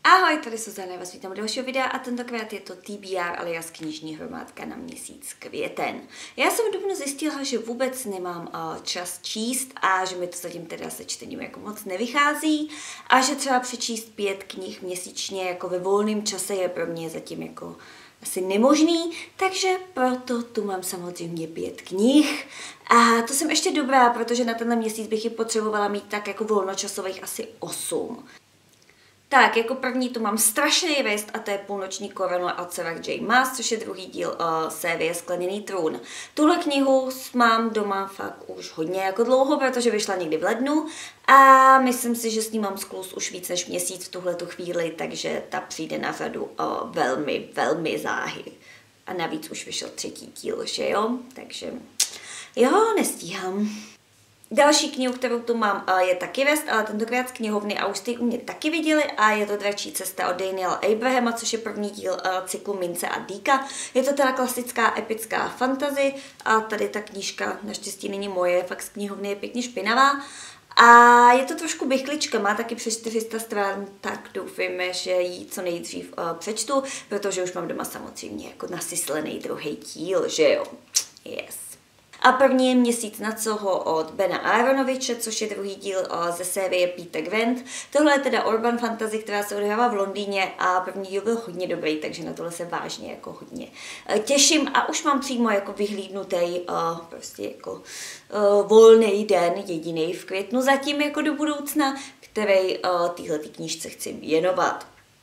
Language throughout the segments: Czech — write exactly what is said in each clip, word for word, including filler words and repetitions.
Ahoj, tady Suzana, vás vítám u dalšího videa a tentokrát je to T B R alias knižní hromádka na měsíc květen. Já jsem v dubnu zjistila, že vůbec nemám uh, čas číst a že mi to zatím teda se čtením jako moc nevychází a že třeba přečíst pět knih měsíčně jako ve volném čase je pro mě zatím jako asi nemožný, takže proto tu mám samozřejmě pět knih. A to jsem ještě dobrá, protože na tenhle měsíc bych ji potřebovala mít tak jako volnočasových asi osm. Tak, jako první tu mám strašný list a to je Půlnoční koruna od Sarah J. Maas, což je druhý díl uh, série Skleněný trůn. Tuhle knihu mám doma fakt už hodně jako dlouho, protože vyšla někdy v lednu a myslím si, že s ní mám skluz už víc než měsíc v tuhletu chvíli, takže ta přijde na řadu uh, velmi, velmi záhy. A navíc už vyšel třetí díl, že jo? Takže jo, nestíhám. Další knihu, kterou tu mám, je taky Vest, ale tentokrát z knihovny a už jste ji u mě taky viděli a je to Dračí cesta od Daniela Abrahama, což je první díl cyklu Mince a Dýka. Je to teda klasická epická fantasy a tady ta knížka naštěstí není moje, fakt z knihovny je pěkně špinavá. A je to trošku bychlička, má taky přes čtyři sta stran, tak doufejme, že ji co nejdřív uh, přečtu, protože už mám doma samozřejmě jako nasyslený druhý díl, že jo? Yes. A první je Měsíc nad Soho od Bena Aronoviče, což je druhý díl ze série Peter Grant. Tohle je teda urban fantasy, která se odehrává v Londýně a první díl byl hodně dobrý, takže na tohle se vážně jako hodně těším a už mám přímo jako vyhlídnutý prostě jako volný den, jediný v květnu zatím jako do budoucna, který téhletý knížce chci věnovat.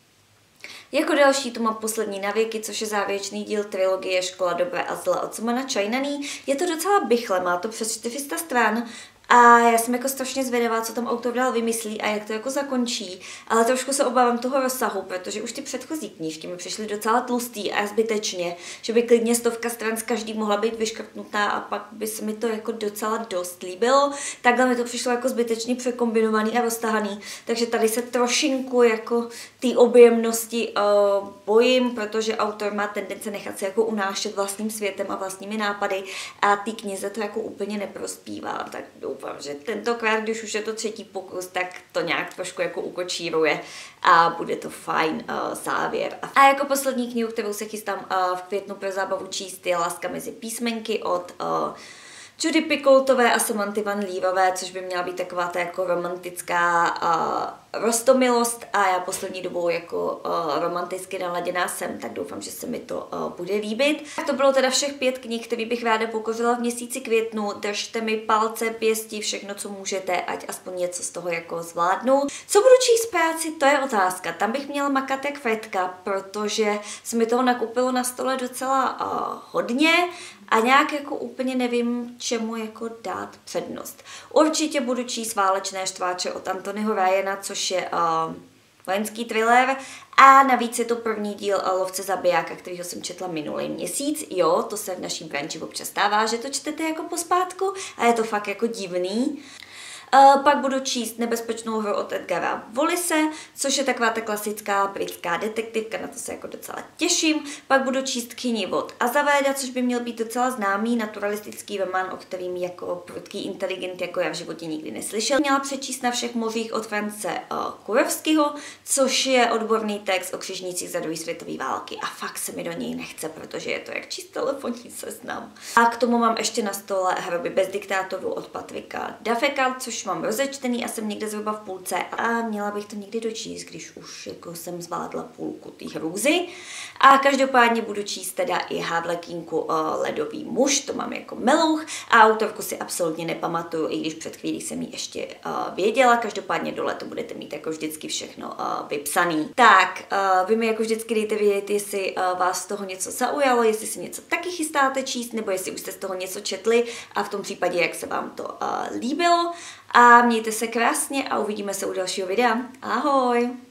Jako další tu mám Poslední navěky, což je závěrečný díl trilogie Škola dobra a zla od Simona Čajnaný. Je to docela bychle, má to přes čtyři sta stran a já jsem jako strašně zvědavá, co tam autor dál vymyslí a jak to jako zakončí, ale trošku se obávám toho rozsahu, protože už ty předchozí knížky mi přišly docela tlustý a zbytečně, že by klidně stovka stran z každý mohla být vyškrtnutá a pak by se mi to jako docela dost líbilo. Takhle mi to přišlo jako zbytečně překombinovaný a roztahaný, takže tady se trošinku jako té objemnosti uh, bojím, protože autor má tendence nechat se jako unášet vlastním světem a vlastními nápady a té knize to jako úplně neprospívá, tak doufám, že tentokrát, když už je to třetí pokus, tak to nějak trošku jako ukočíruje a bude to fajn uh, závěr. A jako poslední knihu, kterou se chystám uh, v květnu pro zábavu číst, je Láska mezi písmenky od uh, Judy Picoultové a Samanty Van Leerové, což by měla být taková ta jako romantická uh, roztomilost a já poslední dobou jako uh, romanticky naladěná jsem, tak doufám, že se mi to uh, bude líbit. Tak to bylo teda všech pět knih, které bych ráda pokořila v měsíci květnu. Držte mi palce, pěstí, všechno, co můžete, ať aspoň něco z toho jako zvládnu. Co budu číst práci, to je otázka. Tam bych měla makat jak Fredka, protože se mi toho nakupilo na stole docela uh, hodně a nějak jako úplně nevím, čemu jako dát přednost. Určitě budu číst Válečné štváče od Anthonyho Ryana, což je uh, vojenský thriller a navíc je to první díl uh, Lovce zabijáka, kterýho jsem četla minulý měsíc. Jo, to se v naší branži občas stává, že to čtete jako pospátku a je to fakt jako divný. Uh, pak budu číst Nebezpečnou hru od Edgara Wallise, což je taková ta klasická britská detektivka, na to se jako docela těším. Pak budu číst Kyni od Azaveda, což by měl být docela známý naturalistický román, o kterým jako prudký inteligent jako já v životě nikdy neslyšel. Měla přečíst Na všech mořích od France uh, Kurovského, což je odborný text o křižnících za druhé světové války a fakt se mi do něj nechce, protože je to jak číst telefonní seznam. A k tomu mám ještě na stole Hroby bez diktátorů od Patrika Duffeka, což mám rozečtený a jsem někde zhruba v půlce a měla bych to někdy dočíst, když už jako jsem zvládla půlku té hrůzy. A každopádně budu číst teda i Havlekínku uh, Ledový muž, to mám jako melouch a autorku si absolutně nepamatuju, i když před chvílí jsem ji ještě uh, věděla, každopádně dole to budete mít jako vždycky všechno uh, vypsaný. Tak, uh, vy mi jako vždycky dejte vědět, jestli uh, vás z toho něco zaujalo, jestli si něco taky chystáte číst, nebo jestli už jste z toho něco četli a v tom případě, jak se vám to uh, líbilo. A mějte se krásně a uvidíme se u dalšího videa. Ahoj!